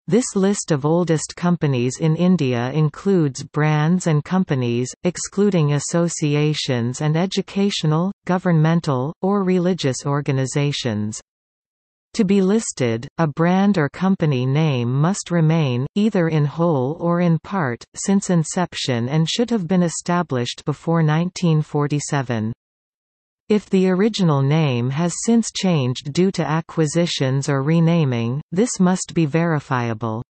This list of oldest companies in India includes brands and companies, excluding associations and educational, governmental, or religious organizations. To be listed, a brand or company name must remain, either in whole or in part, since inception and should have been established before 1947. If the original name has since changed due to acquisitions or renaming, this must be verifiable.